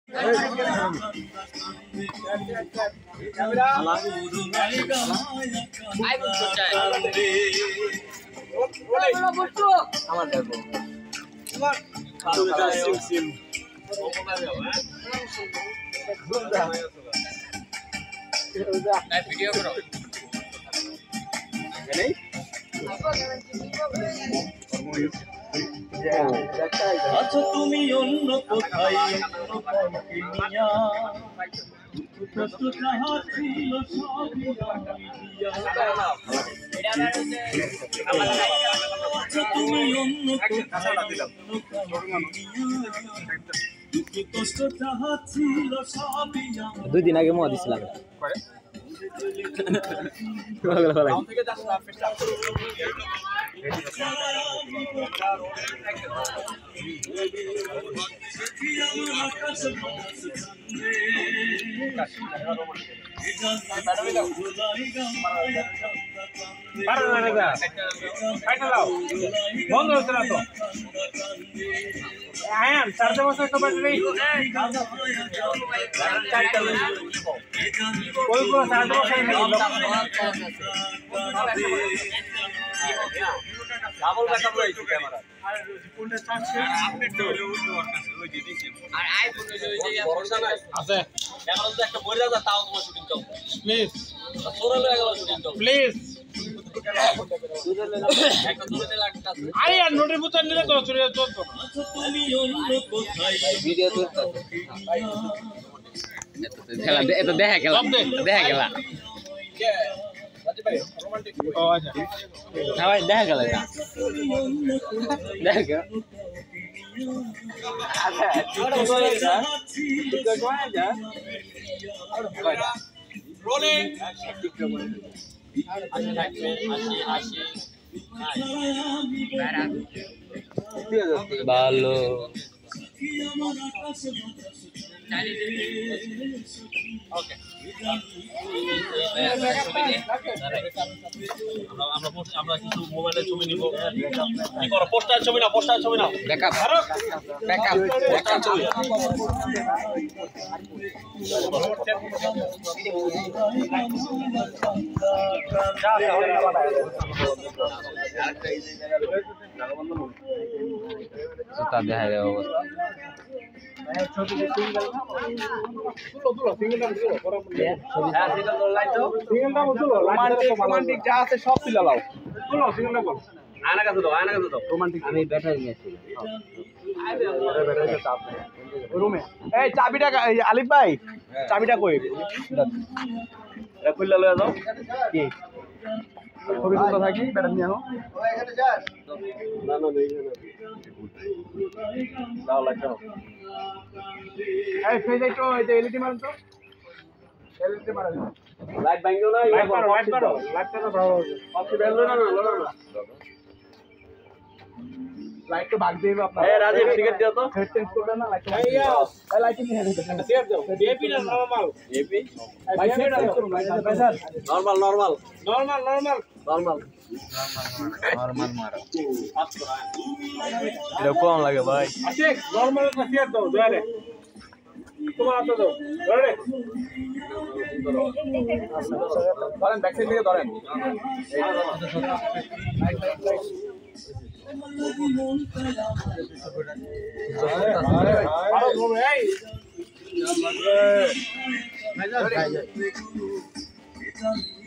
video করো আচ্ছা তুমি অন্য কোথায় তুমি অন্য দুই দিন আগে মোয়া দিছিলাম বন্ধ হচ্ছে না তো আয়ান 4 বছর তো ব্যাটারি কোন কোন 4 বছর ডাবল ব্যাকআপ রয়েছে ক্যামেরা আর কোনটা চার্জ আপডেট হলো ওর কাছে ওই যে দেখেন আর আইফোন ওই যে ভরসা নাই আছে ক্যামেরা যদি একটা মরে যায় তাও তোমার শুটিং চলবে প্লিজ সরল হয়ে গেল শুটিং চলবে প্লিজ আরে আর নোটের বোতল নিলে তো চলে চলতো তুমি অন্য কোথায় ভিডিও তুলতে এত দেখা গেল দেখা গেল ও আচ্ছা না ভাই দেখা গেল না দেখা গেল রোলিং ভালো ওকে আমরা কিছু মোবাইলে ছবি নিব কি করো পোস্টার ছবি না ব্যাকআপ ব্যাকআপ ছবি জুতা দেখা যায় অবস্থা রোমান্টিক যা আছে সব তুলে লাও তুলো সিঙ্গেল বল আয়না কাছে দাও রোমান্টিক আমি ব্যাটারি নিয়েছি রুমে এই চাবিটা আলিফ ভাই চাবিটা কই এটা খুললে লয়ে যাও কি ছবি তুলতে থাকি ব্যাটারি নিয়ে আনো না দেই না দাও লাগো এই ফেজ আইতো এই এলইডি মারুন তো এলইডি মারুন লাইট ভাঙিও না লাইটটা না ভালো হবে অফ বেল না লাইট তো ভাগ দেবে আপনারা এই রাজীব সিগারেট দিও তো হেড চেঞ্জ করবে না লাইট এই লাইটিং নিয়ে নিতে শেয়ার দাও এপি না নরমাল এপি ভাই শেয়ার করুন লাইট স্যার নরমাল মার এটা কম লাগে ভাই আচ্ছা নরমাল না শেয়ার দাও ধরে তোমার হাতে দাও ধরে ধরেন ব্যাক সাইড থেকে ধরেন আরো ধরো এই